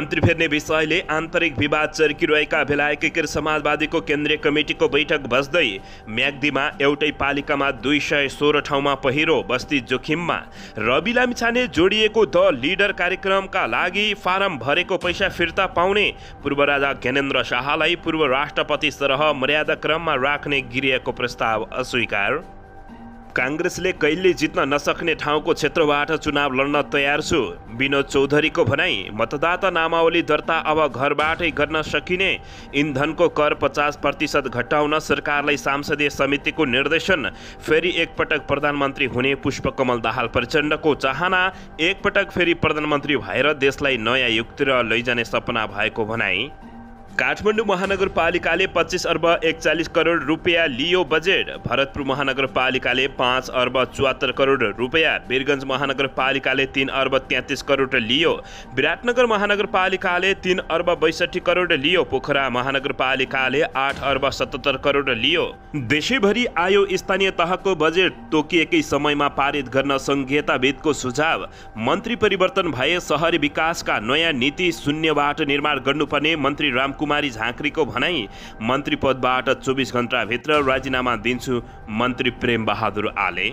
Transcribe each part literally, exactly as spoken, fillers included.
मन्त्री फेर्ने विषयले आन्तरिक विवाद चर्किरहेका बेला एकीकृत समाजवादीको केन्द्रीय कमिटीको बैठक बस्दै म्याग्दीमा एउटै पालिकामा दुई सय सोह्र ठाउँमा पहिरो, बस्ती जोखिममा। रवि लामिछाने जोडिएको द लिडर कार्यक्रमका लागि फारम भरेको पैसा फिर्ता पाउने, पूर्व राजा ज्ञानेन्द्र शाहलाई पूर्व राष्ट्रपति सरह मर्यादा क्रममा राख्ने गिरिएको प्रस्ताव अस्वीकार। काङ्ग्रेसले कहिले जित्न नसक्ने ठाउँको क्षेत्रबाट चुनाव लड्न तयार छु, विनोद चौधरीको भनाई। मतदाता नामावली दर्ता अब घरबाटै गर्न सकिने। इन्धनको कर पचास प्रतिशत घटाउन सरकारलाई संसदीय समितिको निर्देशन। फेरि एकपटक प्रधानमन्त्री हुने पुष्पकमल दाहाल प्रचण्डको चाहना। एकपटक फेरि प्रधानमन्त्री भएर देशलाई नयाँ युगतिर लैजाने सपना भएको भनाई। काठमाडौँ महानगरपालिकाले पच्चिस अर्ब एकचालिस करोड रुपियाँ लियो बजेट। भरतपुर महानगरपालिकाले पाँच अर्ब चौहत्तर करोड रुपियाँ, वीरगञ्ज महानगरपालिकाले तीन अर्ब तेत्तिस करोड लियो, विराटनगर महानगरपालिकाले तीन अर्ब बैसठी करोड लियो, पोखरा महानगरपालिकाले आठ अर्ब सतहत्तर करोड लियो। देशैभरि आयो स्थानीय तहको बजेट, तोकिएकै समयमा पारित गर्न संघीयताविदको सुझाव। मन्त्री परिवर्तन भए शहरी विकासका नयाँ नीति शून्यबाट निर्माण गर्नुपर्ने मन्त्री राम कुमारी झाँक्रीको भनाई। मन्त्री पदबाट चौबिस घण्टाभित्र राजीनामा दिन्छु, मन्त्री प्रेम बहादुर आले।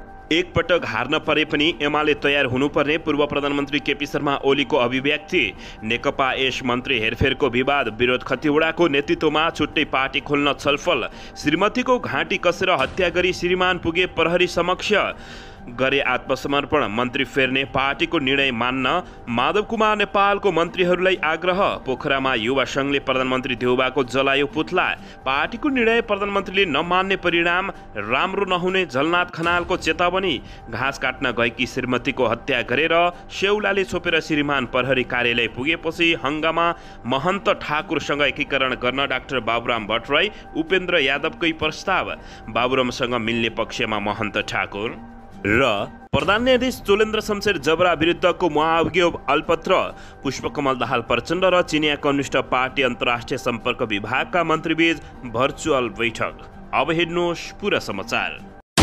एकपटक हार्न परे पनि एमाले तयार हुनुपर्ने पूर्व प्रधानमन्त्री केपी शर्मा ओलीको अभिव्यक्ति। नेकपा एस मन्त्री हेरफेरको विवाद, विरोध खतिवडाको नेतृत्वमा छुट्टै पार्टी खोल्न छलफल। श्रीमतीको घाँटी कसेर हत्या गरी श्रीमान पुगे प्रहरी समक्ष, गरे आत्मसमर्पण। मन्त्री फेर्ने पार्टीको निर्णय मान्न माधव कुमार नेपालको मन्त्रीहरूलाई आग्रह। पोखरामा युवा सङ्घले प्रधानमन्त्री देउबाको जलायो पुतला। पार्टीको निर्णय प्रधानमन्त्रीले नमान्ने परिणाम राम्रो नहुने झलनाथ खनालको चेतावनी। घाँस काट्न गएकी श्रीमतीको हत्या गरेर सेउलाले छोपेर श्रीमान प्रहरी कार्यालय पुगेपछि हङ्गामा। महन्त ठाकुरसँग एकीकरण गर्न डाक्टर बाबुराम भट्टराई उपेन्द्र यादवकै प्रस्ताव। बाबुरामसँग मिल्ने पक्षमा महन्त ठाकुर। र प्रधान न्यायाधीश चोलेन्द्र शमशेर जबरा विरुद्धको महाभियोग अल्पत्र। पुष्पकमल दाहाल प्रचण्ड र चिनिया कम्युनिस्ट पार्टी अन्तर्राष्ट्रिय सम्पर्क विभागका मन्त्रीबीच भर्चुअल बैठक। अब हेर्नुहोस् पुरा समाचार।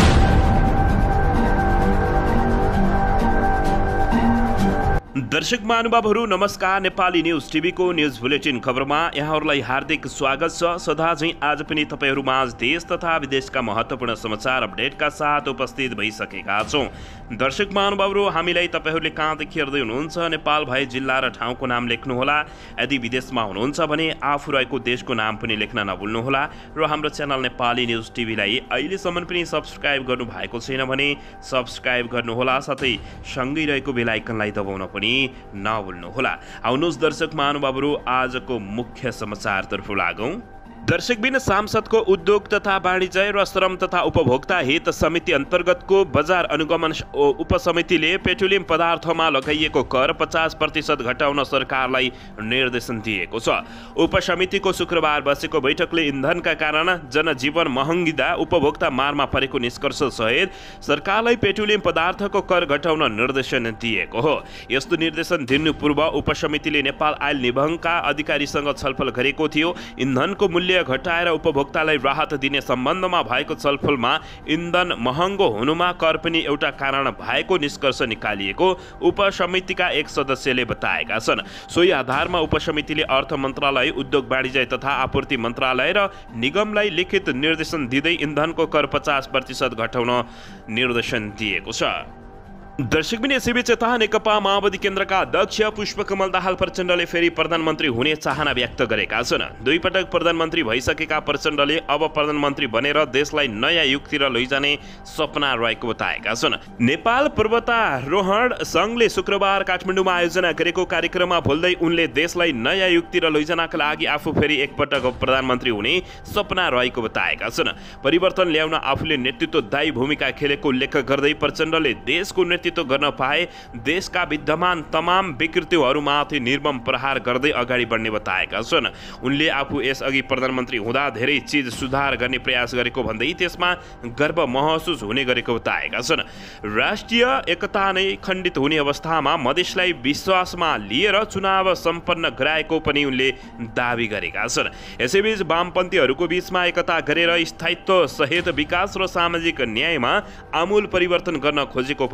दर्शक महानुभावहरू नमस्कार। नेपाली न्युज टिभीको न्युज बुलेटिन खबरमा यहाँहरूलाई हार्दिक स्वागत छ। सदा झैँ आज पनि तपाईँहरू माझ देश तथा विदेशका महत्त्वपूर्ण समाचार अपडेटका साथ उपस्थित भइसकेका छौँ। दर्शक महानुभावहरू, हामीलाई तपाईँहरूले कहाँदेखि हेर्दै हुनुहुन्छ नेपाल भए जिल्ला र ठाउँको नाम लेख्नुहोला। यदि विदेशमा हुनुहुन्छ भने आफू रहेको देशको नाम पनि लेख्न नभुल्नुहोला। र हाम्रो च्यानल नेपाली न्युज टिभीलाई अहिलेसम्म पनि सब्सक्राइब गर्नु भएको छैन भने सब्सक्राइब गर्नुहोला, साथै सँगै रहेको बेल आइकनलाई दबाउन पनि नभुल्नुहोला। आउनुहोस् दर्शक महानुभावहरू, आजको मुख्य समाचारतर्फ लागौँ। दर्शकबिन सांसदको उद्योग तथा वाणिज्य र श्रम तथा उपभोक्ता हित समिति अन्तर्गतको बजार अनुगमन उपसमितिले पेट्रोलियम पदार्थमा लगाइएको कर पचास प्रतिशत घटाउन सरकारलाई निर्देशन दिएको छ। उपसमितिको शुक्रबार बसेको बैठकले इन्धनका कारण जनजीवन महँगिँदा उपभोक्ता मारमा परेको निष्कर्ष सहित सरकारलाई पेट्रोलियम पदार्थको कर घटाउन निर्देशन दिएको हो। यस्तो निर्देशन दिनु पूर्व उपसमितिले नेपाल आयल निगमका अधिकारीसँग छलफल गरेको थियो। इन्धनको मूल्य घटाएर उपभोक्तालाई राहत दिने सम्बन्धमा भएको छलफलमा इन्धन महँगो हुनुमा कर पनि एउटा कारण भएको निष्कर्ष निकालिएको उपसमितिका एक सदस्यले बताएका छन्। सोही आधारमा उपसमितिले अर्थ मन्त्रालय, उद्योग वाणिज्य तथा आपूर्ति मन्त्रालय र निगमलाई लिखित निर्देशन दिँदै इन्धनको कर पचास प्रतिशत घटाउन निर्देशन दिएको छ। दर्शकबिन यसैबीच यता नेकपा माओवादी केन्द्रका अध्यक्ष पुष्पकमल दाहाल प्रचण्डले फेरि प्रधानमन्त्री हुने चाहना व्यक्त गरेका छन्। दुई पटक प्रधानमन्त्री भइसकेका प्रचण्डले अब प्रधानमन्त्री बनेर देशलाई नयाँ युगतिर लैजाने सपना रहेको बताएका छन्। नेपाल पर्वतारोहण सङ्घले शुक्रबार काठमाडौँमा आयोजना गरेको कार्यक्रममा बोल्दै उनले देशलाई नयाँ युगतिर लैजानका लागि आफू फेरि एकपटक प्रधानमन्त्री हुने सपना रहेको बताएका छन्। परिवर्तन ल्याउन आफूले नेतृत्वदायी भूमिका खेलेको उल्लेख गर्दै प्रचण्डले देशको नेतृत्व गर्न पाए देशका विद्यमान तमाम विकृतिहरूमाथि निर्मम प्रहार गर्दै अगाडि बढ्ने बताएका छन्। उनले आफू यसअघि प्रधानमन्त्री हुँदा धेरै चिज सुधार गर्ने प्रयास गरेको भन्दै त्यसमा गर्व महसुस हुने गरेको बताएका छन्। राष्ट्रिय एकता नै खण्डित हुने अवस्थामा मधेसलाई विश्वासमा लिएर चुनाव सम्पन्न गराएको पनि उनले दावी गरेका छन्। यसैबीच वामपन्थीहरूको बीचमा एकता गरेर स्थायित्व सहित विकास र सामाजिक न्यायमा आमूल परिवर्तन गर्न खोजेको पनि त्यो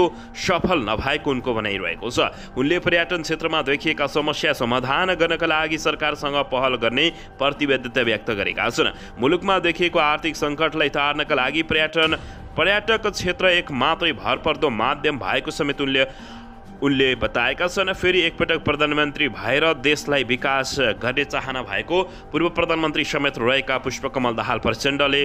सफल नभएको उनको भनाइरहेको छ। उनले पर्यटन क्षेत्रमा देखिएका समस्या समाधान गर्नका लागि सरकारसँग पहल गर्ने प्रतिबद्धता व्यक्त गरेका छन्। मुलुकमा देखिएको आर्थिक सङ्कटलाई टार्नका लागि पर्यटन पर्यटक क्षेत्र एक मात्रै भरपर्दो माध्यम भएको समेत उनले उनले बताएका छन्। फेरि एकपटक प्रधानमन्त्री भएर देशलाई विकास गर्ने चाहना भएको पूर्व प्रधानमन्त्री समेत रहेका पुष्पकमल दाहाल प्रचण्डले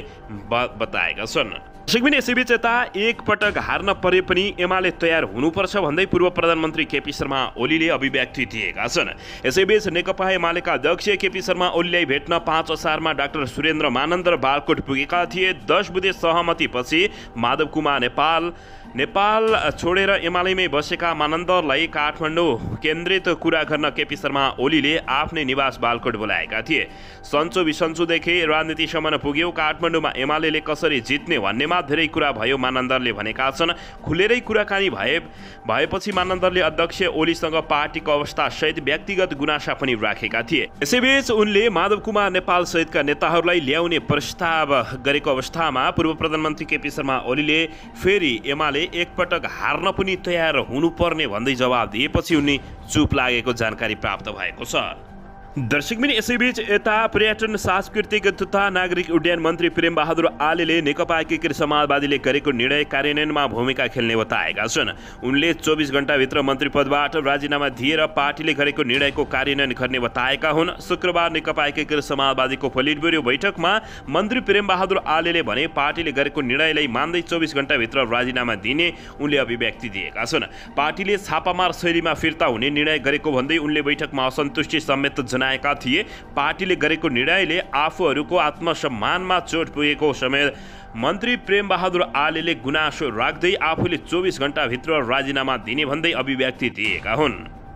बताएका छन्। यसैबीच यता एकपटक हार्न परे पनि एमाले तयार हुनुपर्छ भन्दै पूर्व प्रधानमन्त्री केपी शर्मा ओलीले अभिव्यक्ति दिएका छन्। यसैबीच नेकपा एमालेका अध्यक्ष केपी शर्मा ओलीलाई भेट्न पाँच असारमा डाक्टर सुरेन्द्र मानन्दर बालकोट पुगेका थिए। दस बुधे सहमतिपछि माधव कुमार नेपाल नेपाल छोडेर एमालेमै बसेका मानन्दरलाई काठमाडौँ केन्द्रित कुरा गर्न केपी शर्मा ओलीले आफ्नै निवास बालकोट बोलाएका थिए। सन्चो बिसन्चोदेखि राजनीतिसम्म पुग्यो। काठमाडौँमा एमाले कसरी जित्ने भन्नेमा धेरै कुरा भयो मानन्दरले भनेका छन्। खुलेरै कुराकानी भए भएपछि मानन्दरले अध्यक्ष ओलीसँग पार्टीको अवस्था सहित व्यक्तिगत गुनासा पनि राखेका थिए। यसैबीच उनले माधव कुमार नेपाल सहितका नेताहरूलाई ल्याउने प्रस्ताव गरेको अवस्थामा पूर्व प्रधानमन्त्री केपी शर्मा ओलीले फेरि एमाले एकपटक हार्न पनि तयार हुनुपर्ने भन्दै जवाब दिएपछि उनी चुप लागेको जानकारी प्राप्त भएको छ। दर्शकबिन यसैबीच यता पर्यटन सांस्कृतिक तथा नागरिक उड्डयन मन्त्री प्रेम बहादुर आलेले नेकपा एकीकृत समाजवादीले गरेको निर्णय कार्यान्वयनमा भूमिका खेल्ने बताएका छन्। उनले चौबिस घण्टाभित्र मन्त्री पदबाट राजीनामा दिएर पार्टीले गरेको निर्णयको कार्यान्वयन गर्ने बताएका हुन्। शुक्रबार नेकपा एकीकृत समाजवादीको पोलिट ब्युरो बैठकमा मन्त्री प्रेम बहादुर आलेले भने पार्टीले गरेको निर्णयलाई मान्दै चौबिस घण्टाभित्र राजीनामा दिने उनले अभिव्यक्ति दिएका छन्। पार्टीले छापामार शैलीमा फिर्ता हुने निर्णय गरेको भन्दै उनले बैठकमा असन्तुष्टि समेत जनाएका थिए। पार्टीले गरेको निर्णयले आफूहरूको आत्मसम्मानमा चोट पुगेको समेत मन्त्री प्रेम बहादुर आलेले गुनासो राख्दै आफूले चौबिस घण्टाभित्र राजीनामा दिने भन्दै अभिव्यक्ति दिएका हुन्।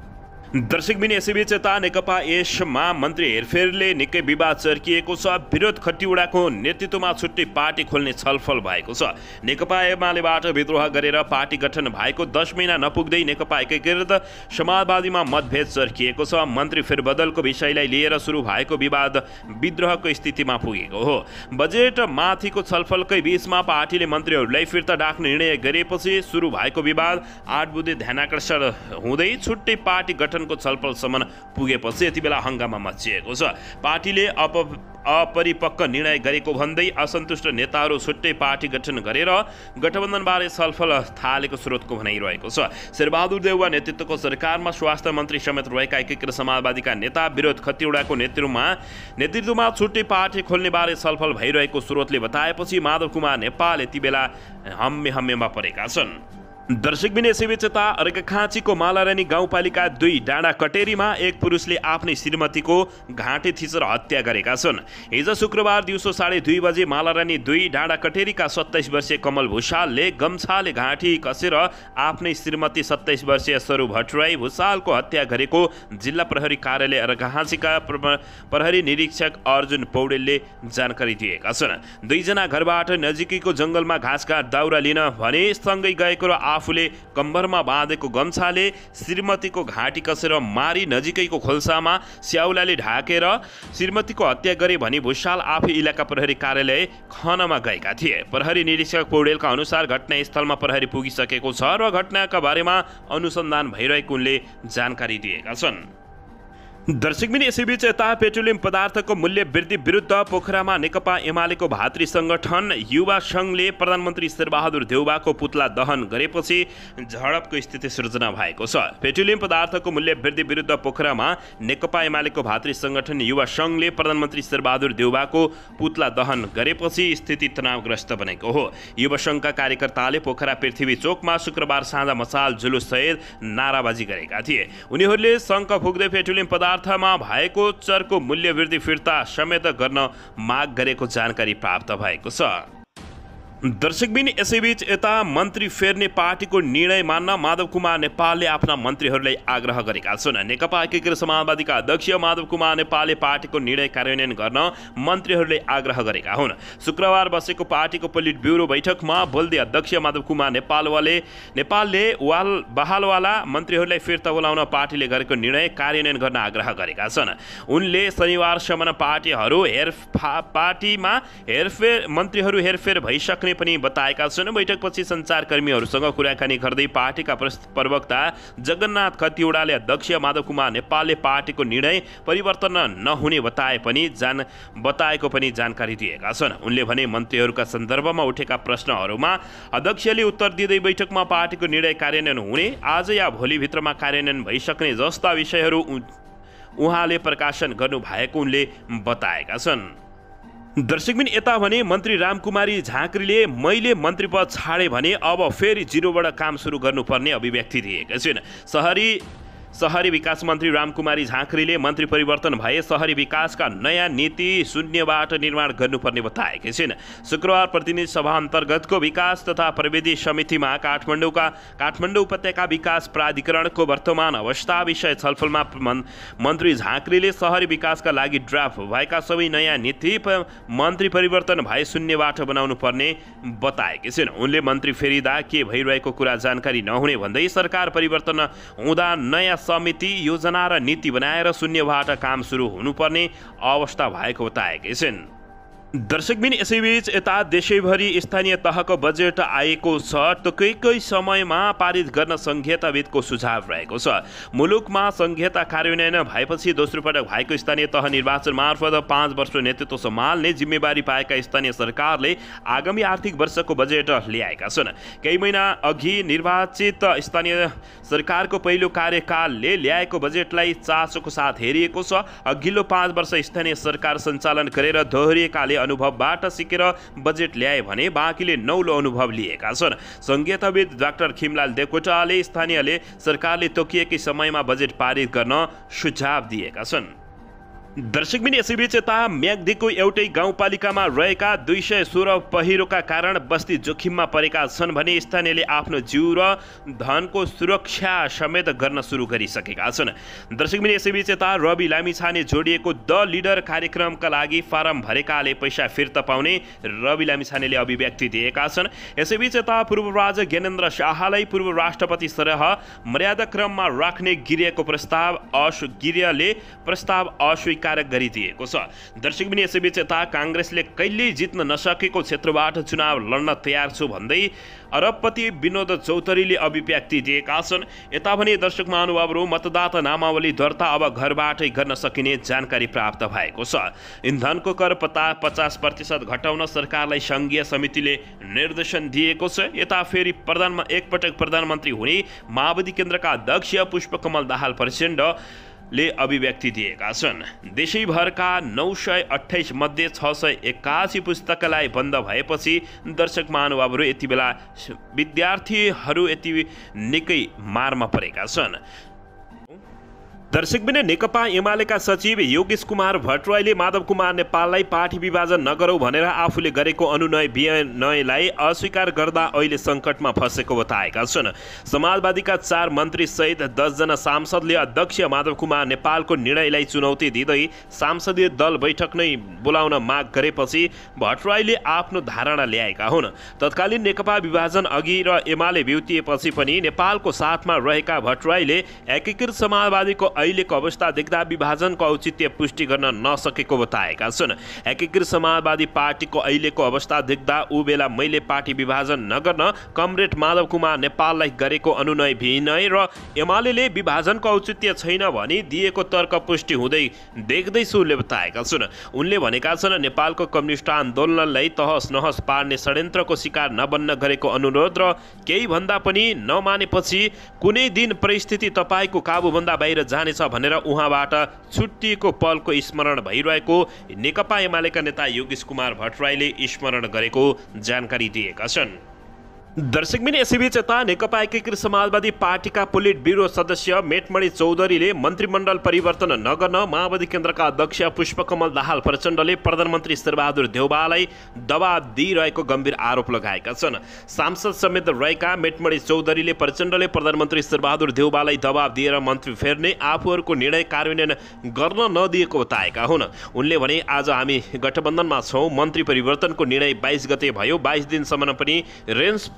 दर्शकबिन यसैबीच यता नेकपा यसमा मन्त्री हेरफेरले निकै विवाद चर्किएको छ। विरोध खटिवडाको नेतृत्वमा छुट्टै पार्टी खोल्ने छलफल भएको छ। नेकपा एमालेबाट विद्रोह गरेर पार्टी गठन भएको दस महिना नपुग्दै नेकपा एकीकृत समाजवादीमा मतभेद चर्किएको छ। मन्त्री फेरबदलको विषयलाई लिएर सुरु भएको विवाद विद्रोहको स्थितिमा पुगेको हो। बजेट माथिको छलफलकै बीचमा पार्टीले मन्त्रीहरूलाई फिर्ता डाक्ने निर्णय गरेपछि सुरु भएको विवाद आठ बुधे ध्यानाकर्षण हुँदै छुट्टै पार्टी गठन को छलफलसम्म पुगेपछि यति बेला हंगामा मचिएको छ। पार्टीले अप अपरिपक्व निर्णय गरेको भन्दै असन्तुष्ट नेताहरू छुट्टै पार्टी गठन गरेर गठबन्धनबारे छलफल थालेको स्रोतको भनाइरहेको छ। शेरबहादुर देउवा नेतृत्वको सरकारमा स्वास्थ्य मन्त्री समेत रहेका एकीकृत समाजवादीका नेता विरोध खतिवडाको नेतृत्वमा नेतृत्वमा छुट्टै पार्टी खोल्ने बारे छलफल भइरहेको स्रोतले बताएपछि माधव कुमार नेपाल यति बेला हम्मे हम्मेमा परेका छन्। दर्शकबिन यसैबीच यता अर्घाखाँचीको मालारानी गाउँपालिका दुई डाँडा कटेरीमा एक पुरुषले आफ्नै श्रीमतीको घाँटी थिचेर हत्या गरेका छन्। हिजो शुक्रबार दिउँसो साढे दुई बजे मालारानी दुई डाँडा कटेरीका सत्ताइस वर्षीय कमल भूषालले गम्छाले घाँटी कसेर आफ्नै श्रीमती सत्ताइस वर्षीय सरू भट्टराई भूषालको हत्या गरेको जिल्ला प्रहरी कार्यालय अर्घाखाँचीका प्रहरी निरीक्षक अर्जुन पौडेलले जानकारी दिएका छन्। दुईजना घरबाट नजिकैको जङ्गलमा घाँसकाट दाउरा लिन भने सँगै गएको र आफूले कम्बरमा बाँधेको गम्छाले श्रीमतीको घाँटी कसेर मारी नजिकैको खोल्सामा स्याउलाले ढाकेर श्रीमतीको हत्या गरे भनी भूषाल आफै इलाका प्रहरी कार्यालय खनमा गएका थिए। प्रहरी निरीक्षक पौडेलका अनुसार घटनास्थलमा प्रहरी पुगिसकेको छ र घटनाका बारेमा अनुसन्धान भइरहेको उनले जानकारी दिएका छन्। दर्शकबिन यसैबीच यता पेट्रोलियम पदार्थको मूल्य वृद्धि विरुद्ध पोखरामा नेकपा एमालेको भातृ संगठन युवा संघले प्रधानमन्त्री शेरबहादुर देउवाको पुतला दहन गरेपछि झडपको स्थिति सृजना भएको छ। पेट्रोलियम पदार्थको मूल्य वृद्धि विरुद्ध पोखरामा नेकपा एमालेको भातृ संगठन युवा संघले प्रधानमन्त्री शेरबहादुर देउवाको पुतला दहन गरेपछि स्थिति तनावग्रस्त बनेको हो। युवा संघका कार्यकर्ताले पोखरा पृथ्वी चोकमा शुक्रबार साँझ मसाल जुलुस सहित नाराबाजी गरेका थिए। उनीहरूले शङ्ख फुक्दै पेट्रोलियम पदार्थ अर्थमा भएको चरको मूल्य वृद्धि फिर्ता समेत गर्न माग गरेको जानकारी प्राप्त भएको छ। दर्शकबिन यसैबीच यता मन्त्री फेर्ने पार्टीको निर्णय मान्न माधव कुमार नेपालले आफ्ना मन्त्रीहरूलाई आग्रह गरेका छन्। नेकपा एकीकृत समाजवादीका अध्यक्ष माधव कुमार नेपालले पार्टीको निर्णय कार्यान्वयन गर्न मन्त्रीहरूले आग्रह गरेका हुन्। शुक्रबार बसेको पार्टीको पोलिट ब्युरो बैठकमा बोल्दै अध्यक्ष माधव कुमार नेपालवाले नेपालले वाल बहालवाला मन्त्रीहरूलाई फिर्ता बोलाउन पार्टीले गरेको निर्णय कार्यान्वयन गर्न आग्रह गरेका छन्। उनले शनिबारसम्म पार्टीहरू हेर पार्टीमा हेरफेर मन्त्रीहरू हेरफेर भइसक्ने भइसक्ने पनि बताएका छन्। बैठकपछि सञ्चारकर्मीहरूसँग कुराकानी गर्दै पार्टीका प्रवक्ता जगन्नाथ खतिवडाले अध्यक्ष माधव कुमार नेपालले पार्टीको निर्णय परिवर्तन नहुने बताए पनि जान बताएको पनि जानकारी दिएका छन्। उनले भने मन्त्रीहरूका सन्दर्भमा उठेका प्रश्नहरूमा अध्यक्षले उत्तर दिँदै बैठकमा पार्टीको निर्णय कार्यान्वयन हुने आज या भोलिभित्रमा कार्यान्वयन भइसक्ने जस्ता विषयहरू उहाँले प्रकाशन गर्नु भएको उनले बताएका छन्। दर्शकबिन यता भने मन्त्री रामकुमारी झाँक्रीले मैले मन्त्री पद छाडे भने अब फेरि जिरोबाट काम सुरु गर्नुपर्ने अभिव्यक्ति दिएका छिन्। शहरी शहरी विकास मन्त्री रामकुमारी झाँक्रीले मन्त्री परिवर्तन भए शहरी विकासका नयाँ नीति शून्यबाट निर्माण गर्नुपर्ने बताएकी छिन्। शुक्रबार प्रतिनिधि सभा अन्तर्गतको विकास तथा प्रविधि समितिमा काठमाडौँका काठमाडौँ उपत्यका विकास प्राधिकरणको वर्तमान अवस्था विषय छलफलमा मन्त्री झाँक्रीले शहरी विकासका लागि ड्राफ्ट भएका सबै नयाँ नीति मन्त्री परिवर्तन भए शून्यबाट बनाउनु पर्ने बताएकी छिन्। उनले मन्त्री फेरिदा के भइरहेको कुरा जानकारी नहुने भन्दै सरकार परिवर्तन हुँदा नयाँ समिति योजना र नीति बनाएर शून्यबाट काम सुरु हुनुपर्ने अवस्था भएको बताएकै छिन्। दर्शकबिन यसैबीच यता देशैभरि स्थानीय तहको बजेट आएको छ। टुकैकै समयमा पारित गर्न संहिताविदको सुझाव रहेको छ। मुलुकमा संहिता कार्यान्वयन भएपछि दोस्रो पटक भएको स्थानीय तह निर्वाचन मार्फत पाँच वर्ष नेतृत्व सम्हाल्ने जिम्मेवारी पाएका स्थानीय सरकारले आगामी आर्थिक वर्षको बजेट ल्याएका छन्। केही महिना अघि निर्वाचित स्थानीय सरकारको पहिलो कार्यकालले ल्याएको बजेटलाई चासोको साथ हेरिएको छ। अघिल्लो पाँच वर्ष स्थानीय सरकार सञ्चालन गरेर दोहोरिएकाले अनुभवबाट सिकेर बजेट ल्याए भने बाँकीले नौलो अनुभव लिएका छन्। संहिताविद डाक्टर खिमलाल देवकोटाले स्थानीयले सरकारले तोकिएकै समयमा बजेट पारित गर्न सुझाव दिएका छन्। दर्शकबिन यसैबीच यता म्याग्दीको एउटै गाउँपालिकामा रहेका दुई सय सोह्र पहिरोका कारण बस्ती जोखिममा परेका छन् भने स्थानीयले आफ्नो जीव र धनको सुरक्षा समेत गर्न सुरु गरिसकेका छन्। दर्शकबिन यसैबीच यता रवि लामिछाने जोडिएको द लिडर कार्यक्रमका लागि फारम भरेकाले पैसा फिर्ता पाउने रवि लामिछानेले अभिव्यक्ति दिएका छन्। यसैबीच यता पूर्व राजा ज्ञानेन्द्र शाहलाई पूर्व राष्ट्रपति सरह मर्यादा क्रममा राख्ने गिरियाको प्रस्ताव असु गिरियाले प्रस्ताव अस्वीकार गरिदिएको छ। दर्शकबिन यसैबीच यता काङ्ग्रेसले कहिल्यै जित्न नसकेको क्षेत्रबाट चुनाव लड्न तयार छु भन्दै अरबपति विनोद चौधरीले अभिव्यक्ति दिएका छन्। यता भने दर्शक महानुभावहरू मतदाता नामावली दर्ता अब घरबाटै गर्न सकिने जानकारी प्राप्त भएको छ। इन्धनको कर पता पचास प्रतिशत घटाउन सरकारलाई सङ्घीय समितिले निर्देशन दिएको छ। यता फेरि प्रधान एकपटक प्रधानमन्त्री हुने माओवादी केन्द्रका अध्यक्ष पुष्पकमल दाहाल प्रचण्ड ले अभिव्यक्ति दिएका छन्। देशैभरका नौ सय अठाइस मध्ये छ सय एकासी पुस्तकालय बन्द भएपछि दर्शक महानुभावहरू यति बेला विद्यार्थीहरू यति निकै मारमा परेका छन्। दर्शकबिन नेकपा एमालेका सचिव योगेश कुमार भट्टराईले माधव कुमार नेपाललाई पार्टी विभाजन नगरौँ भनेर आफूले गरेको अनुनय विनयलाई अस्वीकार गर्दा अहिले सङ्कटमा फँसेको बताएका छन्। समाजवादीका चार मन्त्री सहित दसजना सांसदले अध्यक्ष माधव कुमार नेपालको निर्णयलाई चुनौती दिँदै सांसदीय दल बैठक नै बोलाउन माग गरेपछि भट्टराईले आफ्नो धारणा ल्याएका हुन्। तत्कालीन नेकपा विभाजन अघि र एमाले बिउतिएपछि पनि नेपालको साथमा रहेका भट्टराईले एकीकृत समाजवादीको अहिलेको अवस्था देख्दा विभाजनको औचित्य पुष्टि गर्न नसकेको बताएका छन्। एकीकृत समाजवादी पार्टीको अहिलेको अवस्था देख्दा ऊ बेला मैले पार्टी विभाजन नगर्न कमरेड माधव कुमार नेपाललाई गरेको अनुनय विनय र एमाले विभाजनको औचित्य छैन भनी दिएको तर्क पुष्टि हुँदै देख्दैछु उनले बताएका छन्। उनले भनेका छन् नेपालको कम्युनिस्ट आन्दोलनलाई तहस नहस पार्ने षड्यन्त्रको शिकार नबन्न गरेको अनुरोध र केही भन्दा पनि नमानेपछि कुनै दिन परिस्थिति तपाईँको काबुभन्दा बाहिर जानेछ भनेर उहाँबाट छुट्टिएको पलको स्मरण भइरहेको नेकपा एमालेका नेता योगेश कुमार भट्टराईले स्मरण गरेको जानकारी दिएका छन्। दर्शकबिन यसैबीच यता नेकपा एकीकृत समाजवादी पार्टीका पोलिट ब्युरो सदस्य मेटमणि चौधरीले मन्त्रीमण्डल परिवर्तन नगर्न माओवादी केन्द्रका अध्यक्ष पुष्पकमल दाहाल प्रचण्डले प्रधानमन्त्री शेरबहादुर देउवालाई दबाब दिइरहेको गम्भीर आरोप लगाएका छन्। सांसद समेत रहेका मेटमणि चौधरीले प्रचण्डले प्रधानमन्त्री शेरबहादुर देउवालाई दबाब दिएर मन्त्री फेर्ने आफूहरूको निर्णय कार्यान्वयन गर्न नदिएको बताएका हुन्। उनले भने आज हामी गठबन्धनमा छौँ। मन्त्री परिवर्तनको निर्णय बाइस गते भयो। बाइस दिनसम्म पनि रेन्सपो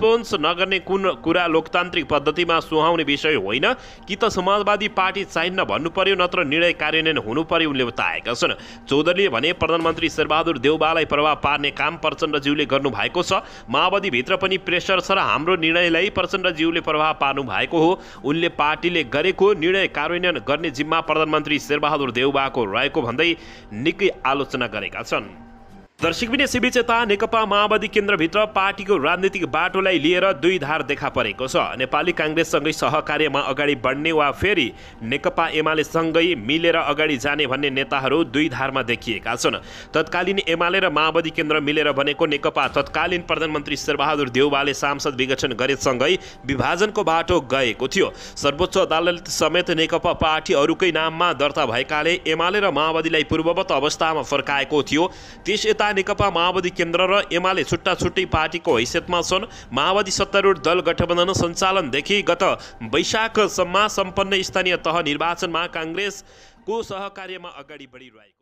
इन्फ्लुएन्स नगर्ने कुन कुरा लोकतान्त्रिक पद्धतिमा सुहाउने विषय होइन कि त समाजवादी पार्टी चाहिन्न भन्नु पर्यो नत्र निर्णय कार्यान्वयन हुनु पर्यो उनले बताएका छन्। चौधरीले भने प्रधानमन्त्री शेरबहादुर देउवालाई प्रभाव पार्ने काम प्रचण्डज्यूले गर्नु भएको छ। माओवादीभित्र पनि प्रेसर छ र हाम्रो निर्णयलाई प्रचण्डज्यूले प्रभाव पार्नु भएको हो। उनले पार्टीले गरेको निर्णय कार्यान्वयन गर्ने जिम्मा प्रधानमन्त्री शेरबहादुर देउवाको रहेको भन्दै निकै आलोचना गरेका छन्। दर्शकबिन यसैबीच यता नेकपा माओवादी केन्द्रभित्र पार्टीको राजनीतिक बाटोलाई लिएर दुई धार देखा परेको छ। नेपाली काङ्ग्रेससँगै सहकार्यमा अगाडि बढ्ने वा फेरि नेकपा एमालेसँगै मिलेर अगाडि जाने भन्ने नेताहरू दुई धारमा देखिएका छन्। तत्कालीन एमाले र माओवादी केन्द्र मिलेर बनेको नेकपा तत्कालीन प्रधानमन्त्री शेरबहादुर देउवाले सांसद विघटन गरेसँगै विभाजनको बाटो गएको थियो। सर्वोच्च अदालत समेत नेकपा पार्टी अरूकै नाममा दर्ता भएकाले एमाले र माओवादीलाई पूर्ववत अवस्थामा फर्काएको थियो। त्यस यता नेकपा माओवादी केन्द्र र एमाले छुट्टा छुट्टै पार्टीको हैसियतमा छन्। माओवादी सत्तारूढ दल गठबन्धन सञ्चालनदेखि गत वैशाखसम्म सम्पन्न स्थानीय तह निर्वाचनमा काङ्ग्रेसको सहकार्यमा अगाडि बढिरहेको